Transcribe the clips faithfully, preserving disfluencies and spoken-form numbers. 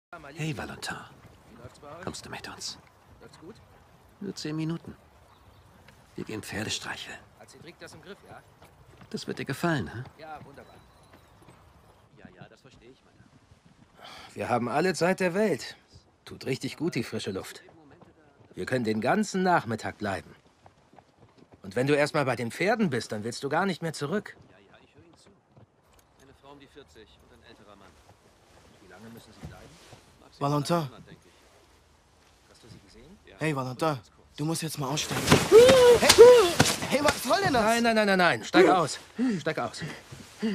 Hey, Valentin. Kommst du mit uns? Nur zehn Minuten. Wir gehen Pferde streicheln. Das wird dir gefallen, hä? Ja, wunderbar. Ja, ja, das verstehe ich, Mann. Wir haben alle Zeit der Welt. Tut richtig gut, die frische Luft. Wir können den ganzen Nachmittag bleiben. Und wenn du erstmal bei den Pferden bist, dann willst du gar nicht mehr zurück. Ja, ja, ich höre Ihnen zu. Eine Frau um die vierzig und ein älterer Mann. Wie lange müssen sie bleiben? Valentin. Hast du sie gesehen? Hey, Valentin. Du musst jetzt mal aussteigen. Hey, hey, was soll denn das? Nein, nein, nein, nein, nein. Steig aus. Steig aus. Du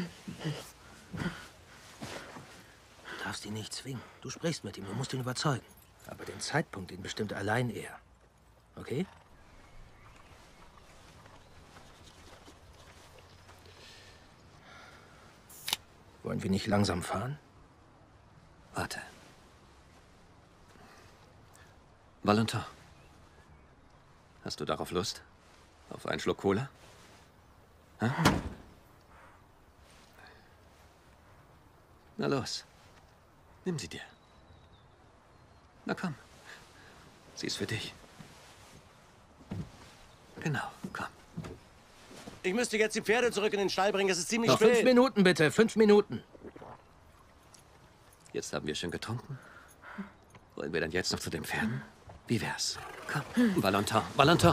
darfst ihn nicht zwingen. Du sprichst mit ihm, du musst ihn überzeugen. Aber den Zeitpunkt, den bestimmt allein er. Okay? Wollen wir nicht langsam fahren? Warte. Valentin. Hast du darauf Lust? Auf einen Schluck Cola? Hä? Na los. Nimm sie dir. Na komm. Sie ist für dich. Genau, komm. Ich müsste jetzt die Pferde zurück in den Stall bringen. Es ist ziemlich Noch spät. fünf Minuten, bitte. Fünf Minuten. Jetzt haben wir schon getrunken. Wollen wir dann jetzt noch zu den Pferden? Wie wär's? Komm. Valentin, Valentin.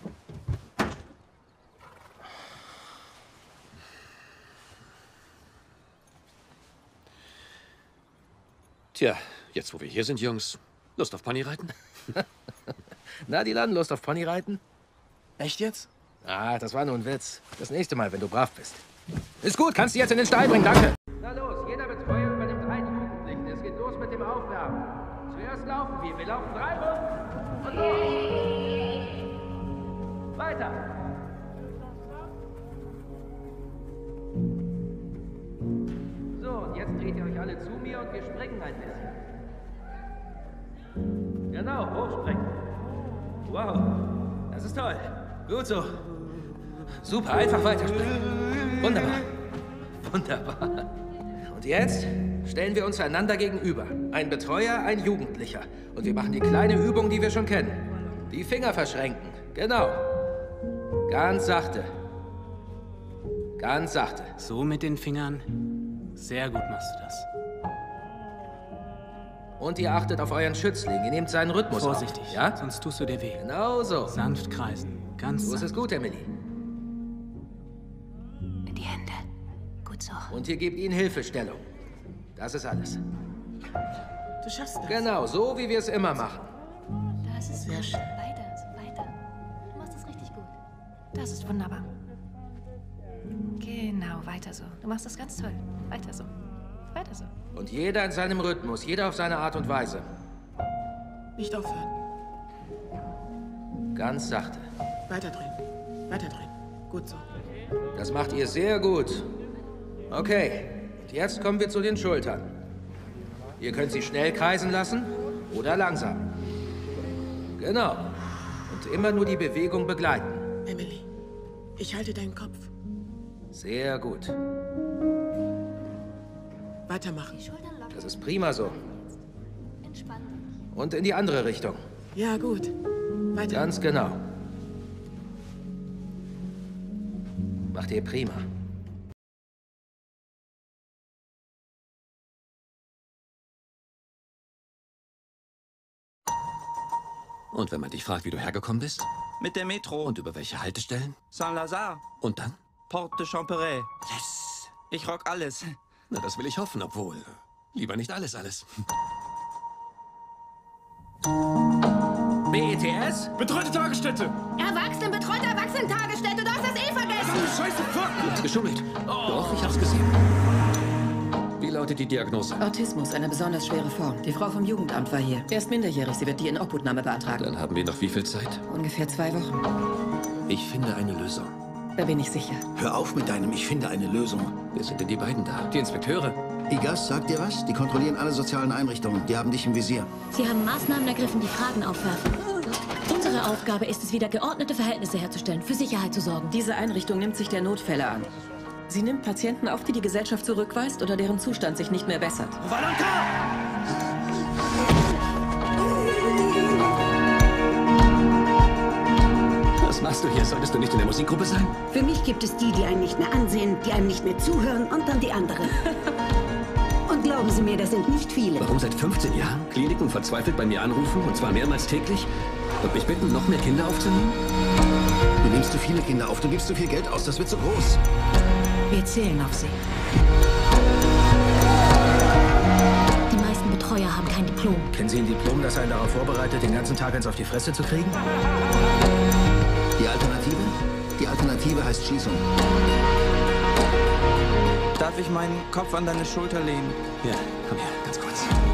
Tja, jetzt wo wir hier sind, Jungs. Lust auf Ponyreiten? Na, die Lan, Lust auf Ponyreiten? Echt jetzt? Ah, das war nur ein Witz. Das nächste Mal, wenn du brav bist. Ist gut, kannst du jetzt in den Stall bringen, danke. Na los, jeder Betreuer übernimmt einen Jugendlichen. Es geht los mit dem Aufwärmen. Zuerst laufen wir. Wir laufen drei Runden und los. Weiter. So, und jetzt dreht ihr euch alle zu mir und wir springen ein bisschen. Genau, hochspringen. Wow, das ist toll. Gut so. Super, einfach weiterspringen. Wunderbar. Wunderbar. Und jetzt stellen wir uns einander gegenüber. Ein Betreuer, ein Jugendlicher. Und wir machen die kleine Übung, die wir schon kennen. Die Finger verschränken. Genau. Ganz sachte. Ganz sachte. So mit den Fingern. Sehr gut machst du das. Und ihr achtet auf euren Schützling. Ihr nehmt seinen Rhythmus Vorsichtig, auf. Ja? sonst tust du dir weh. Genau so. Sanft kreisen. Ganz So ist sanft. es gut, Emily. In die Hände. Gut so. Und ihr gebt ihnen Hilfestellung. Das ist alles. Du schaffst das. Genau, so wie wir es immer machen. Das ist Sehr gut. schön. Weiter, so weiter. Du machst das richtig gut. Das ist wunderbar. Genau, weiter so. Du machst das ganz toll. Weiter so. Weiter so. Und jeder in seinem Rhythmus, jeder auf seine Art und Weise. Nicht aufhören. Ganz sachte. Weiterdrehen. Weiterdrehen. Gut so. Das macht ihr sehr gut. Okay, und jetzt kommen wir zu den Schultern. Ihr könnt sie schnell kreisen lassen oder langsam. Genau. Und immer nur die Bewegung begleiten. Emily, ich halte deinen Kopf. Sehr gut. Weitermachen. Die Schultern locker. Das ist prima so. Entspann dich. Und in die andere Richtung. Ja, gut. Weiter. Ganz genau. Macht ihr prima. Und wenn man dich fragt, wie du hergekommen bist? Mit der Metro. Und über welche Haltestellen? Saint-Lazare. Und dann? Porte de Champeret. Yes! Ich rock alles. Na, das will ich hoffen, obwohl... Lieber nicht alles, alles. B E T S? Betreute Tagesstätte! Erwachsenenbetreute Erwachsenentagesstätte, du hast das eh vergessen! Scheiße, fuck! Du hast geschummelt. Doch, ich hab's gesehen. Wie lautet die Diagnose? Autismus, eine besonders schwere Form. Die Frau vom Jugendamt war hier. Er ist minderjährig, sie wird die Inobhutnahme beantragen. Dann haben wir noch wie viel Zeit? Ungefähr zwei Wochen. Ich finde eine Lösung. Da bin ich sicher. Hör auf mit deinem Ich finde eine Lösung. Wer sind denn die beiden da? Die Inspekteure? IGAS, sagt dir was? Die kontrollieren alle sozialen Einrichtungen. Die haben dich im Visier. Sie haben Maßnahmen ergriffen, die Fragen aufwerfen. Unsere Aufgabe ist es, wieder geordnete Verhältnisse herzustellen, für Sicherheit zu sorgen. Diese Einrichtung nimmt sich der Notfälle an. Sie nimmt Patienten auf, die die Gesellschaft zurückweist oder deren Zustand sich nicht mehr bessert. Valentin! Was machst du hier? Solltest du nicht in der Musikgruppe sein? Für mich gibt es die, die einen nicht mehr ansehen, die einem nicht mehr zuhören und dann die anderen. Und glauben Sie mir, das sind nicht viele. Warum seit fünfzehn Jahren Kliniken verzweifelt bei mir anrufen, und zwar mehrmals täglich, und mich bitten, noch mehr Kinder aufzunehmen? Du nimmst zu viele Kinder auf, du gibst zu viel Geld aus, das wird zu groß. Wir zählen auf Sie. Die meisten Betreuer haben kein Diplom. Kennen Sie ein Diplom, das einen darauf vorbereitet, den ganzen Tag eins auf die Fresse zu kriegen? Die Alternative? Die Alternative heißt Schießung. Darf ich meinen Kopf an deine Schulter legen? Ja, komm her, ganz kurz.